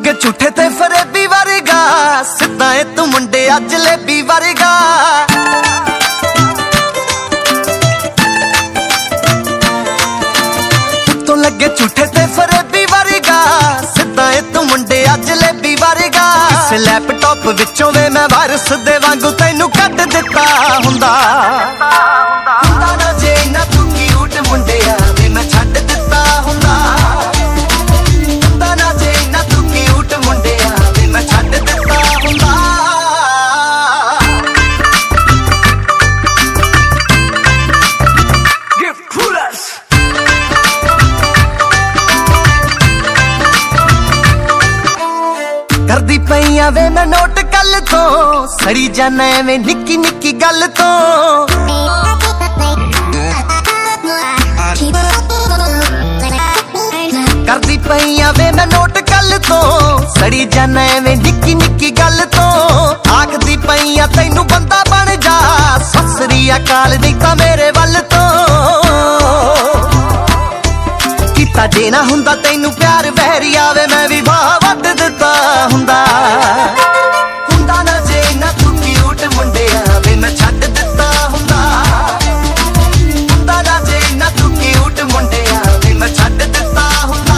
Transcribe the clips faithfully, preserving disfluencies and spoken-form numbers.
ਲੱਗੇ ਝੂਠੇ ਤੇ ਫਰੇਬੀ ਵਰਗਾ, ਸਿੱਧਾ ਏ ਤੂੰ ਮੁੰਡਿਆ ਜਲੇਬੀ ਵਰਗਾ। ਤੂੰ ਲੱਗੇ ਝੂਠੇ ਤੇ ਫਰੇਬੀ ਵਰਗਾ, ਸਿੱਧਾ ਏ ਤੂੰ ਮੁੰਡਿਆ ਜਲੇਬੀ ਵਰਗਾ। ਇਸ ਲੈਪਟਾਪ ਵਿੱਚੋਂ ਵੇ ਮੈਂ ਵਾਇਰਸ ਦੇ ਵਾਂਗੂ ਤੈਨੂੰ ਕੱਢ ਦਿੱਤਾ ਹੁੰਦਾ। ਹੁੰਦਾ ਨਾ ਜੇ ਨਾ ਤੂੰ ਕਿਊਟ ਮੁੰਡਿਆ ਵੇ ਮੈਂ ਛੱਡ ਦਿੱਤਾ ਹੁੰਦਾ। ਹੁੰਦਾ ਨਾ ਜੇ ਨਾ ਤੂੰ ਕਿਊਟ ਮੁੰਡਿਆ ਵੇ ਮੈਂ ਛੱਡ ਦਿੱਤਾ ਹੁੰਦਾ। ਕਰਦੀ ਪਈਆਂ ਵੇ ਮੈਂ ਨੋਟ ਕੱਲ ਤੋਂ, ਸੜੀ ਜਾਨਾ ਐਵੇਂ ਨਿੱਕੀ ਨਿੱਕੀ ਗੱਲ ਤੋਂ। ਕਰਦੀ ਪਈਆਂ ਵੇ ਮੈਂ ਨੋਟ ਕੱਲ ਤੋਂ, ਸੜੀ ਜਾਨਾ ਐਵੇਂ ਨਿੱਕੀ ਨਿੱਕੀ ਗੱਲ ਤੋਂ। ਆਖਦੀ ਪਈਆਂ ਤੈਨੂੰ ਬੰਦਾ ਬਣ ਜਾ, ਸਤਿ ਸ੍ਰੀ ਅਕਾਲ ਨਹੀਂ ਤਾਂ ਮੇਰੇ ਵੱਲ ਤੋਂ। ਕੀਤਾ ਜੇ ਨਾ ਹੁੰਦਾ ਤੈਨੂੰ ਪਿਆਰ ਵਹਿਰੀ ਆਵੇ, ਮੈਂ ਵੀ ਵਾਹ ਵੱਢ ਦਿੱਤਾ ਹੁੰਦਾ। ਹੁੰਦਾ ਨਾ ਜੇ ਨਾ ਤੂੰ ਕਿਊਟ ਮੁੰਡਿਆ ਵੇ ਮੈਂ ਛੱਡ ਦਿੱਤਾ ਹੁੰਦਾ। ਹੁੰਦਾ ਨਾ ਜੇ ਨਾ ਤੂੰ ਕਿਊਟ ਮੁੰਡਿਆ ਵੇ ਮੈਂ ਛੱਡ ਦਿੱਤਾ ਹੁੰਦਾ।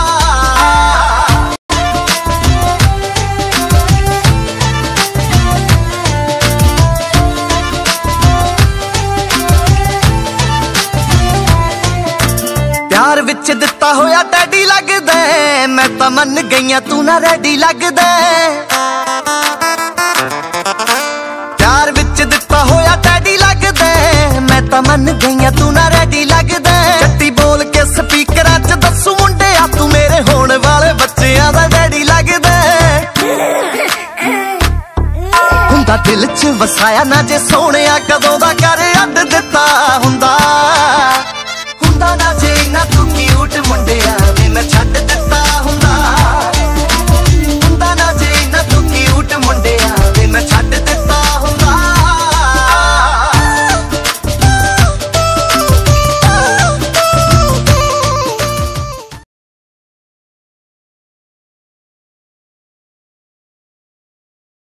ਪਿਆਰ ਵਿੱਚ ਦਿੱਤਾ ਹੋਇਆ ਡੈਡੀ ਲੱਗਦਾ, ਮੈਂ ਤਾਂ ਮੰਨ ਗਈਆਂ ਤੂੰ ਨਾ ਰੈਡੀ ਲੱਗਦਾ। ਪਿਆਰ ਵਿੱਚ ਦਿੱਤਾ ਹੋਇਆ ਡੈਡੀ ਲੱਗਦਾ, ਮੈਂ ਤਾਂ ਮੰਨ ਗਈਆਂ ਤੂੰ ਨਾ ਰੈਡੀ ਲੱਗਦਾ। ਜੱਟੀ ਬੋਲ ਕੇ ਸਪੀਕਰਾਂ 'ਚ ਦੱਸੂ ਮੁੰਡਿਆ ਤੂੰ ਮੇਰੇ ਹੋਣ ਵਾਲੇ ਬੱਚਿਆਂ ਦਾ ਡੈਡੀ ਲੱਗਦਾ। ਹੁੰਦਾ ਦਿਲ 'ਚ ਵਸਾਇਆ ਨਾ ਜੇ ਸੋਹਣਿਆ ਕਦੋਂ ਦਾ ਕਰ ਅੱਡ ਦਿੱਤਾ ਹੁੰਦਾ।